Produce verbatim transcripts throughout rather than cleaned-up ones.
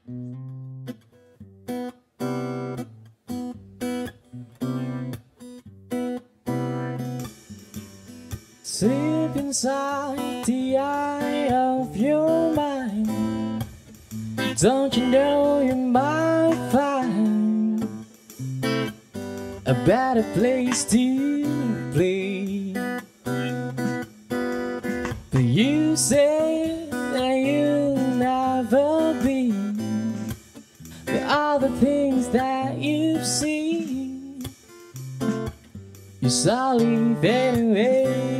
Sleep inside the eye of your mind. Don't you know you might find a better place to play? But you say that you'll never be the other things that you've seen. You slowly fade away.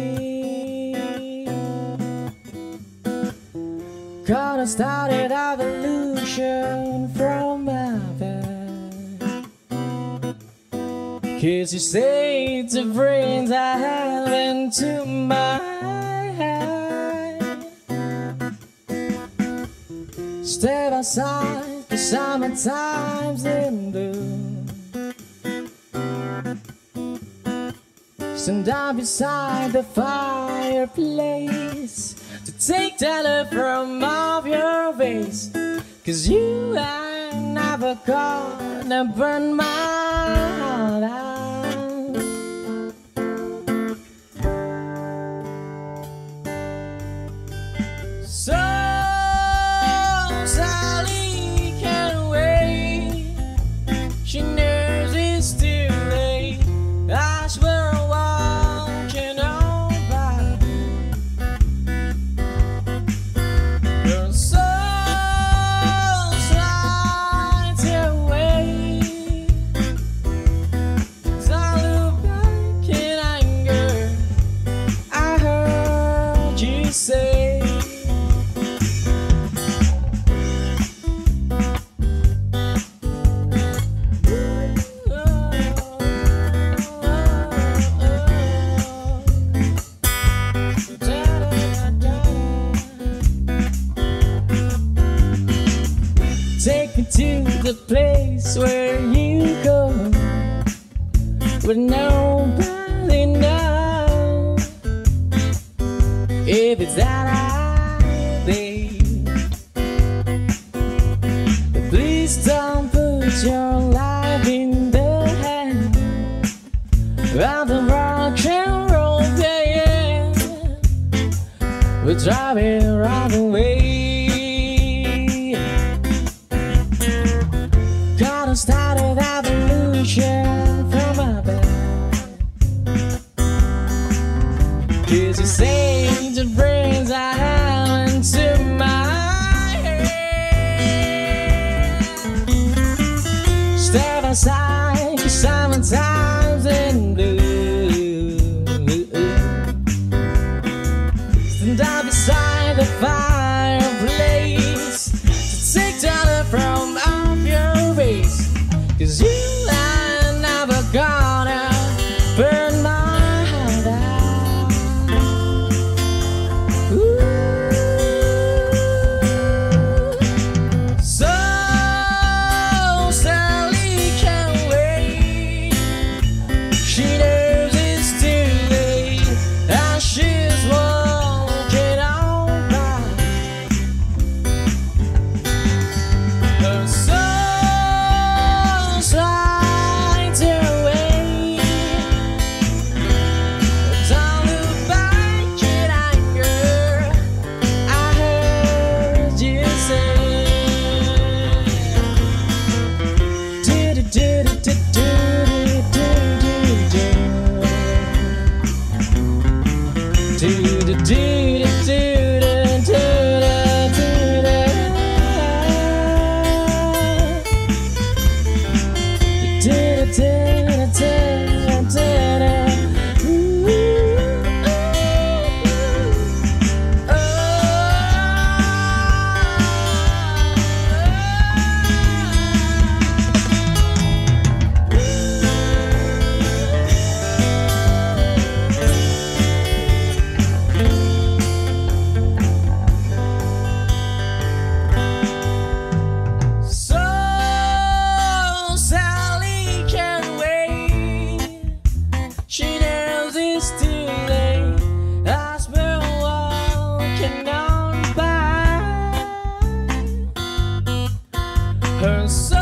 Gonna start an evolution from my bed. Cause you say it's the brains I have into my head. Step outside the summertime's in bloom. Stand down beside the fireplace to take the look from off your face. Cause you are never gonna burn my heart out. So Sally can't wait. She knows it's too late. I swear I'm walking on by. Your soul slides away. As I look back in anger, I heard you say, take me to the place where you go, where nobody knows if it's that I think. But please don't put your life in the hand of the rock and roll, yeah. We're driving right away. Gotta start an evolution from my bed. Cause you say the brains I have into my head. Step aside, cause summertime's in blue. Stand out beside the fireplace to take down from off your face. Cause you are never gonna burn my heart out. Ooh. So Sally can't wait. She her soul.